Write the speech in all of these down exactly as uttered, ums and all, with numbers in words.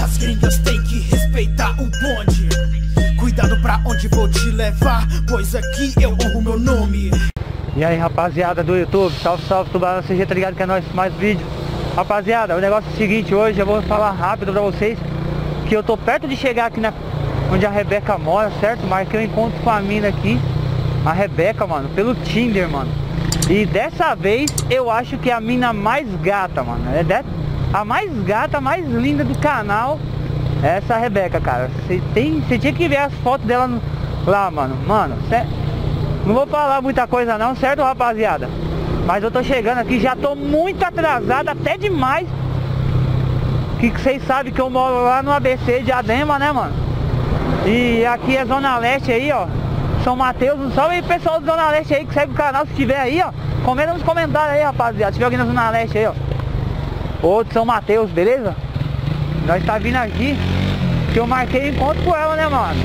As gringas têm que respeitar o bonde. Cuidado pra onde vou te levar, pois aqui eu honro meu nome. E aí, rapaziada do YouTube, salve, salve, Tubarão C G, tá ligado que é nóis, mais vídeos. Rapaziada, o negócio é o seguinte, hoje eu vou falar rápido pra vocês que eu tô perto de chegar aqui na onde a Rebeca mora, certo? Marquei um encontro com a mina aqui, a Rebeca, mano, pelo Tinder, mano. E dessa vez eu acho que é a mina mais gata, mano. É de... a mais gata, a mais linda do canal. É essa Rebeca, cara. Você tem... tinha que ver as fotos dela no... lá, mano. Mano, cê... não vou falar muita coisa não, certo, rapaziada? Mas eu tô chegando aqui, já tô muito atrasado, até demais. Que vocês sabem que eu moro lá no A B C de Adema, né, mano? E aqui é Zona Leste aí, ó, São Mateus. Salve aí, pessoal do Zona Leste aí que segue o canal, se tiver aí, ó. Comenta nos comentários aí, rapaziada, se tiver alguém na Zona Leste aí, ó. Ou de São Mateus, beleza? Nós tá vindo aqui, que eu marquei encontro com ela, né, mano?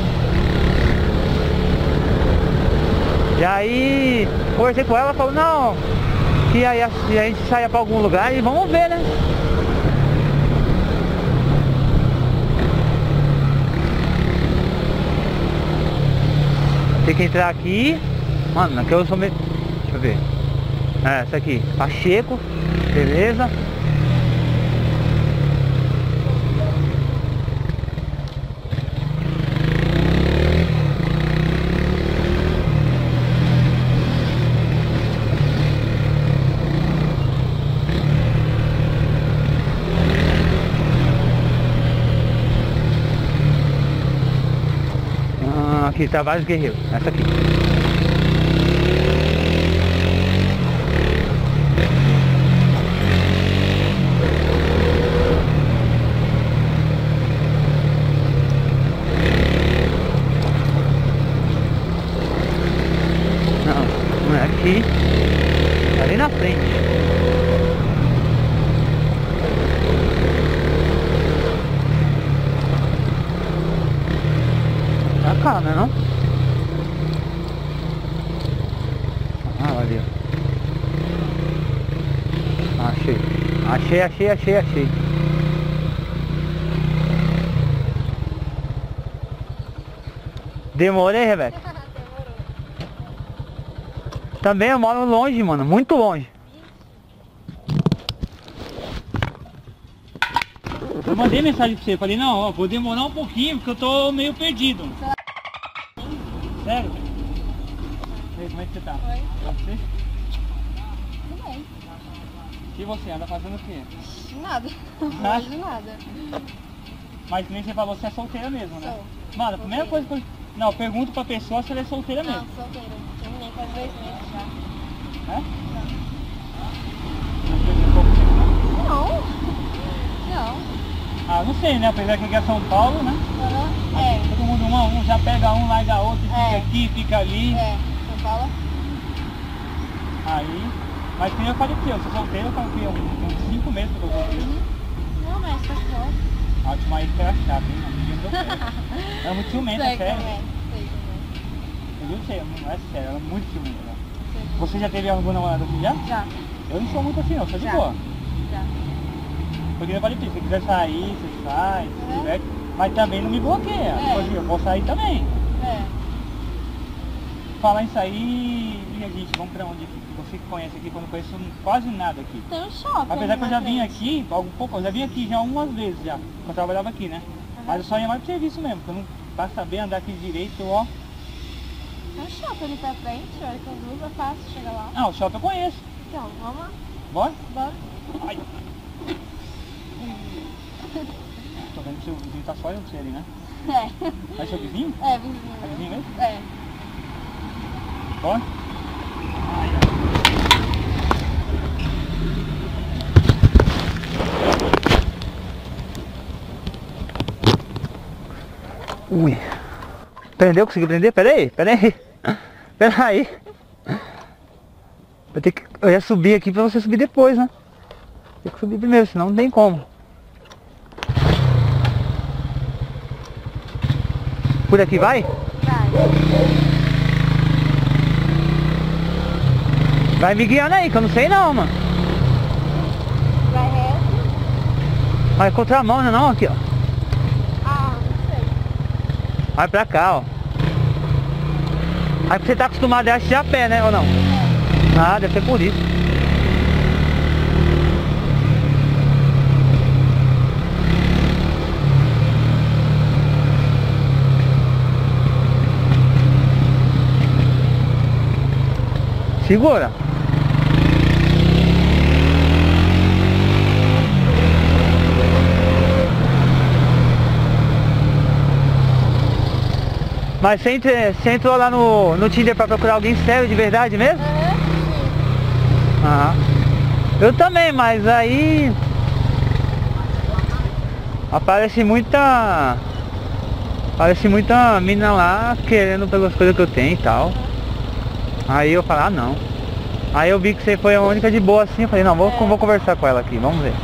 E aí, conversei com ela, ela falou, não, que aí a, a gente saia pra algum lugar e vamos ver, né? Tem que entrar aqui. Mano, aqui eu sou meio... deixa eu ver. É, essa aqui, Pacheco, beleza. Aqui tá vários guerreiros, essa aqui. Não, não é aqui, é ali na frente. Cá, né, não? Ah, ali, ó. Achei. Achei, achei, achei, achei. Demorei, Rebeca? Demorou. Também eu moro longe, mano. Muito longe. Eu mandei mensagem pra você. Falei, não, ó, vou demorar um pouquinho porque eu tô meio perdido. Sério? E aí, como é que você tá? Oi. Você? Tudo bem. E você, anda fazendo o quê? Nada. Não de nada. Mas nem você falou, você é solteira mesmo, né? Sou. Mano, a primeira coisa que eu... não, eu pergunto pra pessoa se ela é solteira mesmo. Não, solteira. Terminei faz dois meses já. É? Não. Não. Não. Ah, não sei, né? Apesar que aqui é São Paulo, né? Uhum. É. Todo mundo um a um, já pega um, larga outro, fica É. aqui, fica ali. É, São Paulo. Aí, mas que eu falei que eu sou solteiro, eu falei que uns, uns cinco meses que eu tô solteiro. Uhum. Não, mas tá bom. A última aí que era chata, hein? Não deu certo. Ela é muito ciumenta, Sei sério. como é. Sei como é. Eu sei, não é sério, ela é muito ciumenta. Né? Sei. Você já teve algum namorado assim já? Já. Eu não sou muito assim, não, sou de Já. boa. Já. Porque eu falei pra você, se quiser sair, você sai, se É. diverte, mas também não me bloqueia. É. Tipo assim, eu vou sair também. É. Falar em sair, e a gente, vamos pra onde aqui? Você que conhece aqui, que eu não conheço quase nada aqui. Tem um shopping. Apesar que eu ali já na vim frente. aqui, algum pouco, eu já vim aqui já umas vezes já, quando eu trabalhava aqui, né? Uhum. Mas eu só ia mais pro serviço mesmo, porque eu não, pra saber andar aqui direito, ó. Tem um shopping ali pra frente, olha que eu uso, é fácil chegar lá. Ah, o shopping eu conheço. Então, vamos lá. Bora? Bora. Ai. Tô vendo que seu vizinho tá só eu você ali, né? É. Mas seu vizinho? É, vizinho. É vizinho mesmo? É. Bora? Ai, ui. Prendeu? Consegui prender? Pera aí, pera aí. Pera aí. Eu, tenho que... eu ia subir aqui pra você subir depois, né? Tem que subir primeiro, senão não tem como. Por aqui vai? Vai. Vai me guiando aí, que eu não sei não, mano. Vai reto. Vai contramão, né não? Aqui, ó. Vai pra cá, ó. Aí você tá acostumado a assistir a pé, né? Ou não? Ah, deve ser por isso. Segura. Mas você, entre, você entrou lá no, no Tinder pra procurar alguém sério de verdade mesmo? É, sim. Ah, eu também, mas aí aparece muita Aparece muita mina lá querendo pelas coisas que eu tenho e tal. Aí eu falei, ah não. Aí eu vi que você foi a única de boa assim, eu falei, não, vou, É. vou conversar com ela aqui, vamos ver.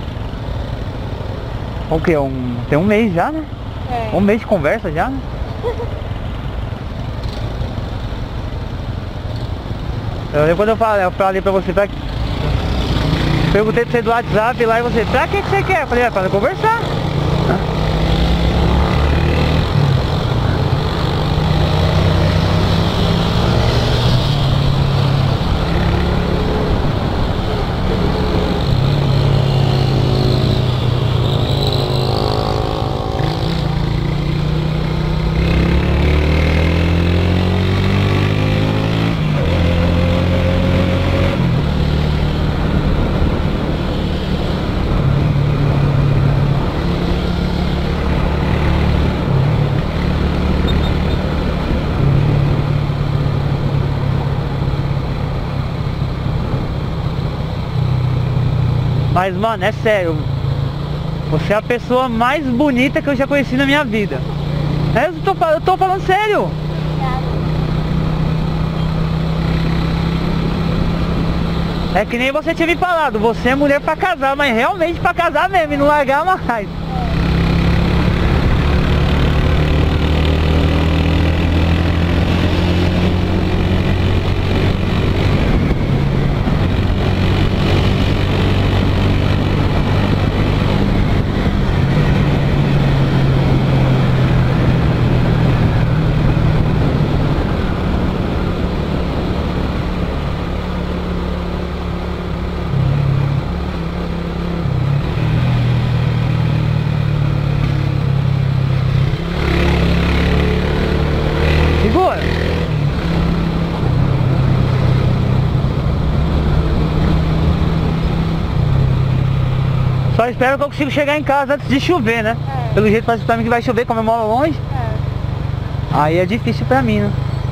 O que? Um, tem um mês já, né? É. Um mês de conversa já, né? Eu, quando eu falei, eu falei pra você, pra... perguntei pra você do WhatsApp lá e você, pra que que você quer? Eu falei, é pra conversar. Mas, mano, é sério. Você é a pessoa mais bonita que eu já conheci na minha vida. É, eu tô, eu tô falando sério. É que nem você tinha me falado. Você é mulher pra casar, mas realmente pra casar mesmo e não largar mais. Só espero que eu consiga chegar em casa antes de chover, né? É. Pelo jeito parece pra mim que vai chover, como eu moro longe. É. Aí é difícil pra mim, né?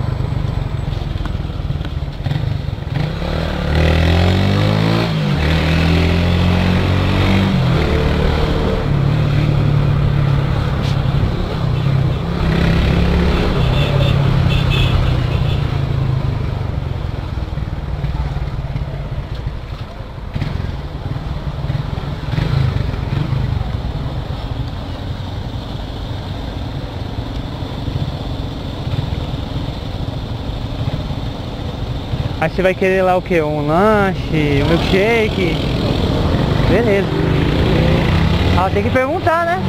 Aí você vai querer lá o que? Um lanche, um milkshake? Beleza. Ah, tem que perguntar, né?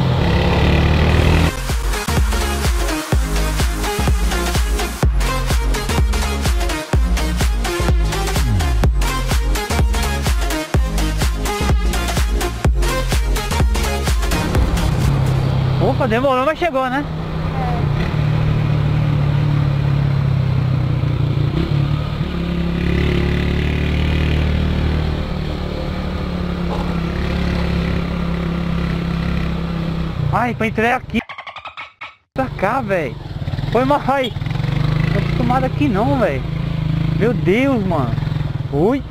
Opa, demorou, mas chegou, né? Ai, pra entrar aqui pra cá, velho. Foi mal, ai. Não tô acostumado aqui não, velho. Meu Deus, mano. Ui.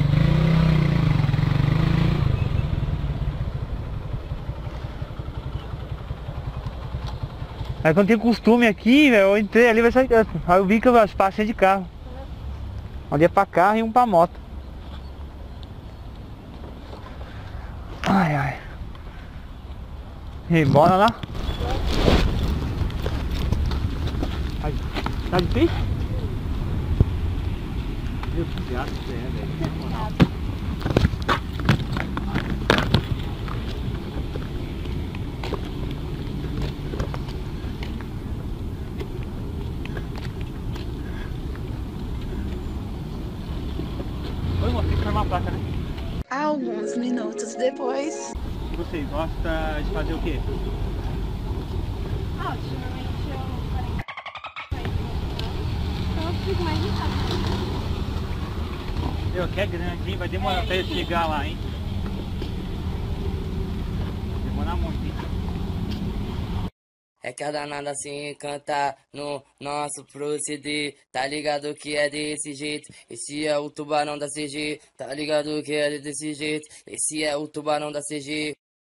Aí quando tem costume aqui, velho, eu entrei ali, vai sair. Aí eu vi que eu passei de carro. Um dia pra carro e um pra moto. Ai, ai. E bora lá. Ai, tá difícil? Meu Deus, que é, velho. placa, né? Alguns minutos depois. E você gosta de fazer o quê? Ah, ultimamente eu parei então eu fico mais em casa. Meu, que é grande, hein? Vai demorar pra ele chegar lá, hein? Vai demorar muito, hein? É que a danada se encanta no nosso proceder. Tá ligado que é desse jeito. Esse é o tubarão da C G. Tá ligado que é desse jeito. Esse é o tubarão da C G.